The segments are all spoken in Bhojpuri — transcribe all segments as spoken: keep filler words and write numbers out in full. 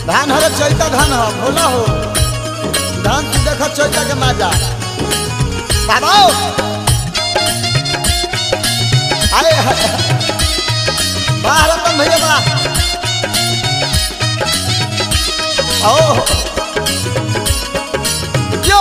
धान हरे चैता धान हो भोला हो धान तू देख चैता के मजा बाबा आए बाहर अपन भैया बा आओ यो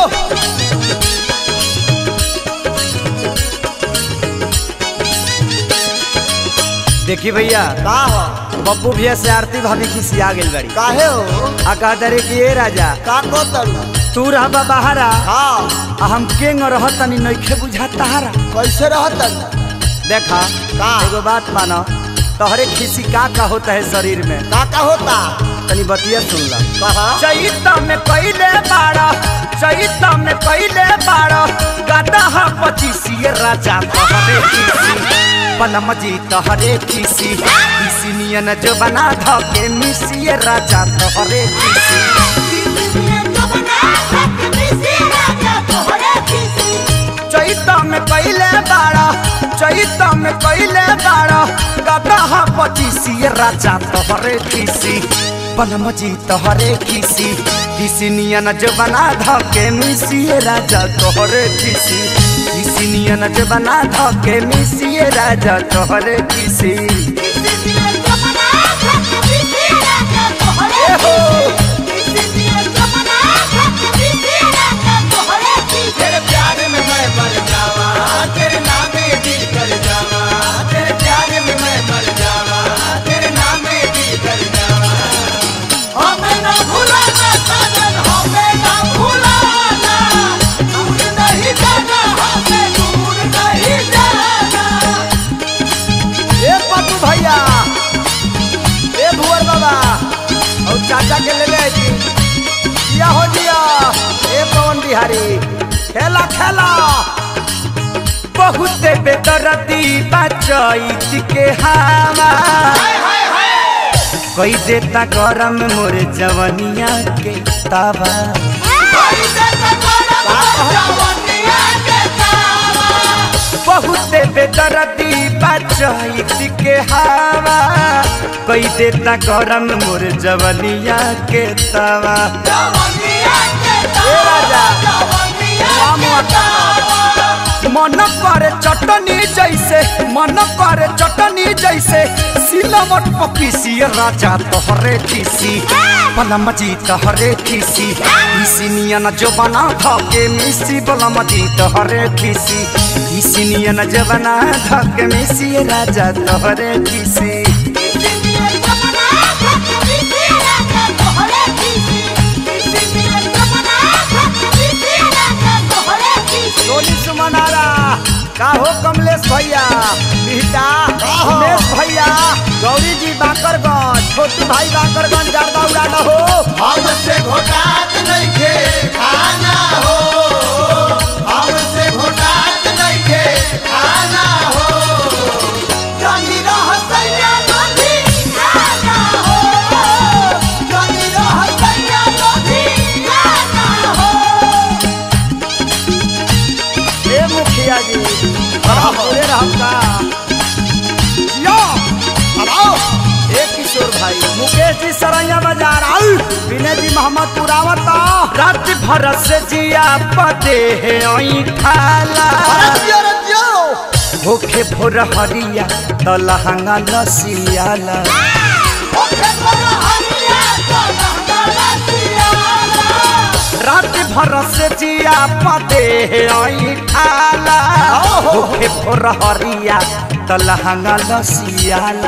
देखी भैया का हो बब्बू भैया से आरती भाभी की सिया गेल बड़ी काहे हो आ कहते कि ए राजा का को तरू तू रहबा बाहरा हाँ आ हम केंग रहतनी नइखे बुझा तारा कैसे रहत देखा का एगो बात मानो तोहरे खिसी का का होता है शरीर में का का होता तनी बतिया सुन ला कहा चैता में पहले बाड़ा चैता में पहले बाड़ा गाता हा पचीसी राजा तोहरे खिसी पलम जी तोहरे खिसी खिसी नियन जो बना धके मिसी राजा तोहरे खिसी चैता में पहले बाड़ा चैता में पहले बाड़ा गाता हा पचीसी राजा तोहरे खिसी पलम जी तोहरे खिसी खिसी नियन जो बना धके मिसी राजा तोहरे खिसी खिसी नियन जो बना धके मिसी राजा तोहरे खिसी तेरे प्यार में मैं मर जावा तेरे नाम में दिल कर जावा तेरे प्यार में मैं मर जावा तेरे नाम में दिल कर जावा हमें ना भुलाना साजन हमें ना भुलाना दूर नहीं जाना हमें दूर नहीं जाना ए पप्पू भैया ए भुवर बाबा और चाचा के ले ले जी या हो जिया ए पवन बिहारी खेला खेला बहुत बेदर्दी बचैत के हवा कोई देता गरम मोर जवनिया के तावा बहुत बेदर्दी बचैत के हवा कोई देता गरम मोर जवनिया के तावा ए राजा मन करे चटनी जैसे मन करे चटनी जैसे सिलवट पपीसी राजा तोहरे खिसी पलम जी तोहरे खिसी खिसी नियन जो बना धके मिसी पलम जी तोहरे खिसी खिसी नियन जो बना धके मिसी राजा तोहरे खिसी सोनी सुमनारा का हो कमलेश भैया बिहटा उमेश भैया गौरी जी बाकरगंज छोटू भाई बाकरगंज गर्दा उड़ाना हो हमसे घोटात नहीं के खाना हो हमसे घोटात नहीं के खाना हो जानी रह सैया लोधी खाना हो जानी रह सैया लोधी खाना हो ए मुखिया जी पूरे रहता यो आओ ए किशोर भाई मुकेश जी सरैया बाजार आउ विनय जी मोहम्मद पुरावता रात भर से जिया पते है ओई खाला रजियो रजियो भूखे भोर हरिया तो लहंगा लसियाला रात भर से जिया पते आई खाला भूखे भोर हरिया तो लहंगा लसियाला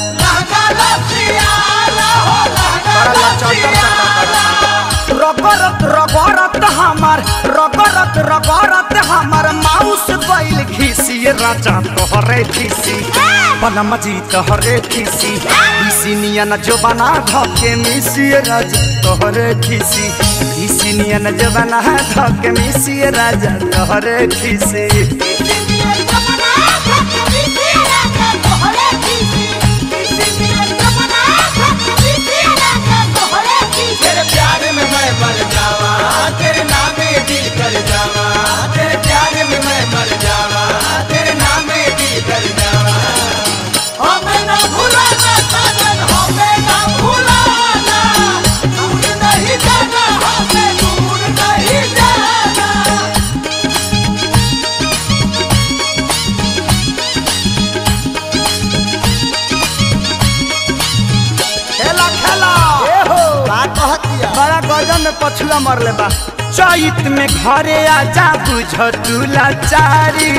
रगरत रगरत हमार रगरत रगरत हमार माउस बैल घिसी राजा तोहरे खिसी पलम जी तोहरे खिसी खिसी नियन जो बना धके मिसी राजा तोहरे खिसी खिसी नियन जो बना धके मिसी राजा तोहरे खिसी तेरे प्यार में मैं मर जावा तेरे नाम में दिल कर जावा तेरे प्यार में मैं मर जावा तेरे नाम में दिल कर जावा हमें ना भुलाना साजन हमें ना भुलाना खेला ए हो का कहतिया बड़ा गजन में पछुआ मरले बा चैत में घरे आजा बुझ तू लाचारी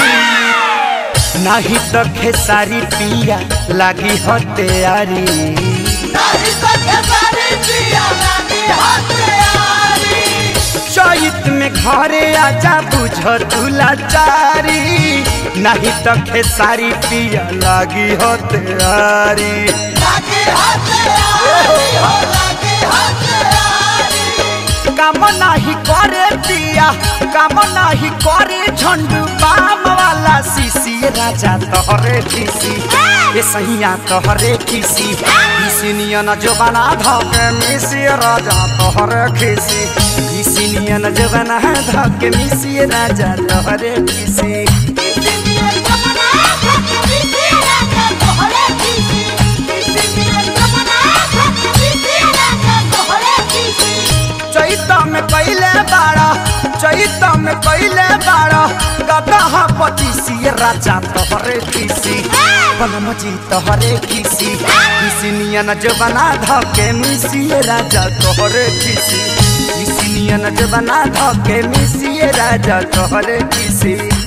नहीं तो खेसारी पिया लागी हो तैयारी नहीं तो खेसारी पिया लागी हो तैयारी चैत में घरे आजा बुझ तू लाचारी नहीं तो खेसारी पिया लागी हो तैयारी लागी हो तैयारी हो लागी हो तैयारी काम नहीं करे पिया काम नहीं करे झंडू बाम वाला सीसी राजा तोहरे खीसी ये सहिया तोहरे खीसी किसनियन जो बना धके मिसी राजा तोहरे खीसी किसनियन जो बना धके मिसी राजा तोहरे खीसी चैत में पहले बाड़ा चैत में पहले बाड़ा गदह पचीसी राजा तोहरे खीसी बनमजी तोहरे खीसी किसनियन जो बना धके मिसी राजा तोहरे खीसी किसनियन जो बना धके मिसी राजा तोहरे खीसी।